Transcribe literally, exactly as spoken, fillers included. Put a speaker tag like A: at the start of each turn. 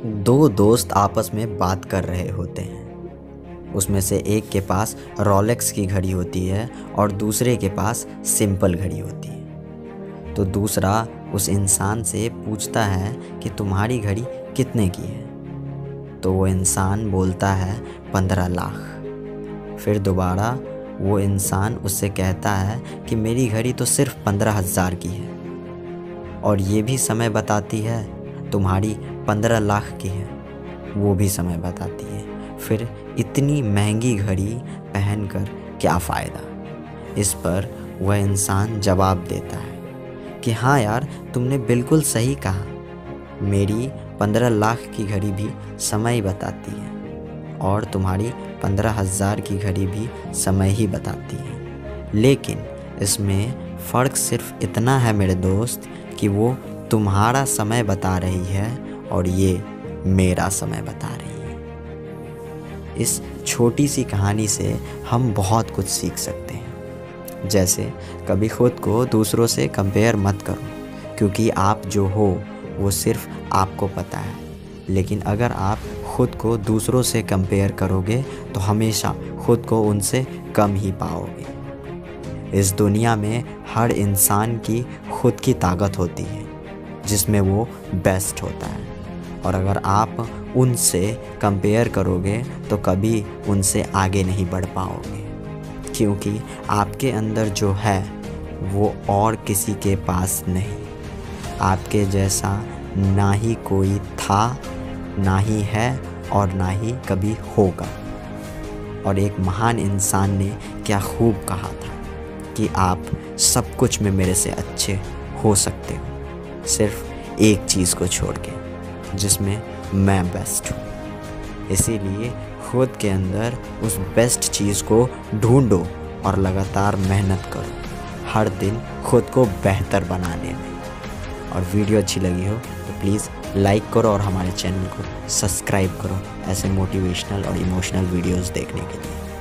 A: दो दोस्त आपस में बात कर रहे होते हैं। उसमें से एक के पास रोलेक्स की घड़ी होती है और दूसरे के पास सिंपल घड़ी होती है। तो दूसरा उस इंसान से पूछता है कि तुम्हारी घड़ी कितने की है। तो वो इंसान बोलता है पंद्रह लाख। फिर दोबारा वो इंसान उससे कहता है कि मेरी घड़ी तो सिर्फ पंद्रह हज़ार की है और ये भी समय बताती है। तुम्हारी पंद्रह लाख की है, वो भी समय बताती है। फिर इतनी महंगी घड़ी पहनकर क्या फ़ायदा। इस पर वह इंसान जवाब देता है कि हाँ यार, तुमने बिल्कुल सही कहा। मेरी पंद्रह लाख की घड़ी भी समय बताती है और तुम्हारी पंद्रह हज़ार की घड़ी भी समय ही बताती है। लेकिन इसमें फ़र्क सिर्फ इतना है मेरे दोस्त कि वो तुम्हारा समय बता रही है और ये मेरा समय बता रही है। इस छोटी सी कहानी से हम बहुत कुछ सीख सकते हैं। जैसे कभी खुद को दूसरों से कंपेयर मत करो, क्योंकि आप जो हो वो सिर्फ आपको पता है। लेकिन अगर आप खुद को दूसरों से कंपेयर करोगे तो हमेशा खुद को उनसे कम ही पाओगे। इस दुनिया में हर इंसान की खुद की ताकत होती है जिसमें वो बेस्ट होता है, और अगर आप उनसे कंपेयर करोगे तो कभी उनसे आगे नहीं बढ़ पाओगे, क्योंकि आपके अंदर जो है वो और किसी के पास नहीं। आपके जैसा ना ही कोई था, ना ही है और ना ही कभी होगा। और एक महान इंसान ने क्या खूब कहा था कि आप सब कुछ में मेरे से अच्छे हो सकते हो, सिर्फ एक चीज़ को छोड़ के, जिसमें मैं बेस्ट हूँ। इसीलिए खुद के अंदर उस बेस्ट चीज़ को ढूंढो और लगातार मेहनत करो, हर दिन खुद को बेहतर बनाने में। और वीडियो अच्छी लगी हो तो प्लीज़ लाइक करो और हमारे चैनल को सब्सक्राइब करो ऐसे मोटिवेशनल और इमोशनल वीडियोस देखने के लिए।